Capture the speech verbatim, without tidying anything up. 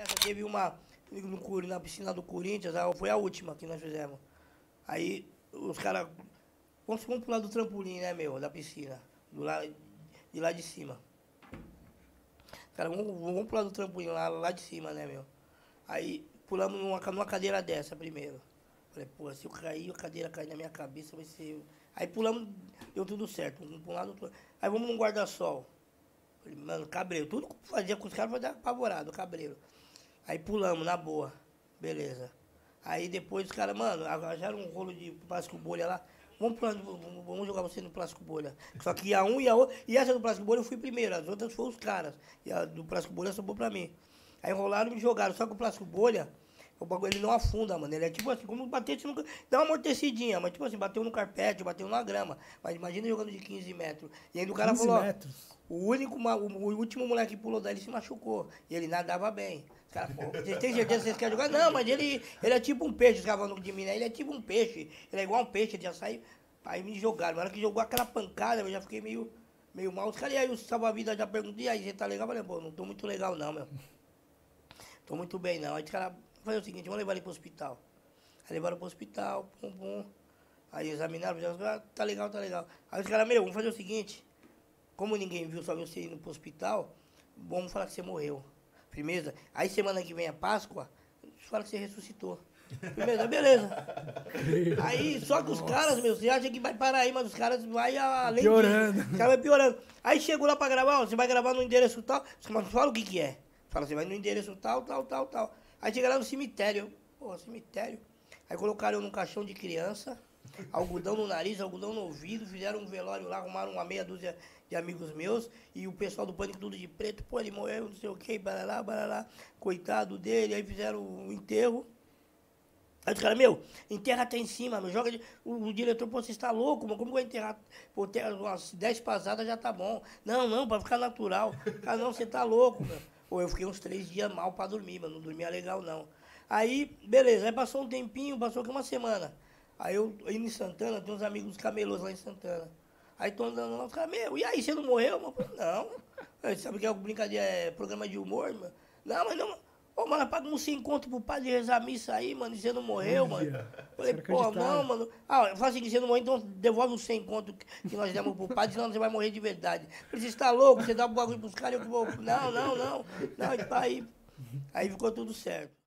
Essa teve uma no, Cor- na piscina do Corinthians, a- foi a última que nós fizemos. Aí os caras. Vamos, vamos pular do trampolim, né, meu? Da piscina. Do lá, de lá de cima. Cara, vamos, vamos pular do trampolim lá, lá de cima, né, meu? Aí pulamos numa, ca- numa cadeira dessa primeiro. Falei, pô, se eu cair, a cadeira cair na minha cabeça, vai ser. Aí pulamos, deu tudo certo. Um pra um lado, outro. Aí vamos num guarda-sol. Falei, mano, cabreiro. Tudo que fazia com os caras foi apavorado, cabreiro. Aí pulamos, na boa. Beleza. Aí depois os caras, mano, arranjaram um rolo de plástico bolha lá. Vamos, pular, vamos vamos jogar você no plástico bolha. Só que ia um e a outra. E essa do plástico bolha eu fui primeiro, as outras foram os caras. E a do plástico bolha sobrou pra mim. Aí enrolaram e me jogaram. Só que o plástico bolha, o bagulho ele não afunda, mano. Ele é tipo assim, como bater, você nunca. Dá uma amortecidinha, mas tipo assim, bateu no carpete, bateu na grama. Mas imagina jogando de quinze metros. E ainda o cara quinze falou, ó, metros. o único, ma- o, o último moleque que pulou daí, ele se machucou. E ele nadava bem. Os caras, pô, vocês têm certeza que vocês querem jogar? Não, mas ele, ele é tipo um peixe, os caras falando de mim, né? Ele é tipo um peixe. Ele é igual um peixe, ele já sai. Aí me jogaram. Na hora que jogou aquela pancada, eu já fiquei meio, meio mal. Os caras, e aí o salva-vida já perguntou, e aí, você tá legal? Eu falei, pô, não tô muito legal não, meu. Tô muito bem não. Aí os caras falaram o seguinte, vamos levar ele pro hospital. Aí levaram pro hospital, pum, pum. Aí examinaram, fizeram, ah, tá legal, tá legal. Aí os caras, meu, vamos fazer o seguinte. Como ninguém viu, só viu você indo pro hospital, vamos falar que você morreu. Firmeza? Aí semana que vem é Páscoa, fala que você ressuscitou. Firmeza? Beleza. Aí, só que os caras, meu, você acha que vai parar aí, mas os caras vai além Piorando. disso. Os caras vai piorando. Aí chegou lá pra gravar, ó, você vai gravar no endereço tal, mas fala o que que é. Fala, você vai no endereço tal, tal, tal, tal. Aí chega lá no cemitério. Pô, cemitério. Aí colocaram eu num caixão de criança, algodão no nariz, algodão no ouvido, fizeram um velório lá, arrumaram uma meia dúzia de amigos meus, e o pessoal do Pânico tudo de preto, pô, ele morreu, não sei o que, barará, barará, coitado dele, aí fizeram um enterro. Aí os caras, meu, enterra até em cima, meu, joga de... o, o diretor, pô, você está louco, mano, como que vai enterrar? Pô, terra, umas dez passadas já tá bom. Não, não, pra ficar natural. Ah, não, você tá louco, meu. Pô, eu fiquei uns três dias mal pra dormir, mano, não dormia legal, não. Aí, beleza, aí passou um tempinho, passou aqui uma semana. Aí eu, indo em Santana, tem uns amigos camelôs lá em Santana. Aí tô andando lá, os caras, meu, e aí, você não morreu? Eu falei, não. Aí, sabe que é brincadeira, é programa de humor, mano? Não, mas não... Ô, mano, paga um sem conto pro padre rezar a missa aí, mano, e você não morreu, mano. Falei, Será que pô, acreditaram? não, mano. Ah, fala assim, que você não morreu, então devolve os cem conto que nós demos pro padre, senão você vai morrer de verdade. Falei, você tá louco? Você dá o bagulho pros caras, eu vou... Não, não, não. Não, e pá, aí, aí ficou tudo certo.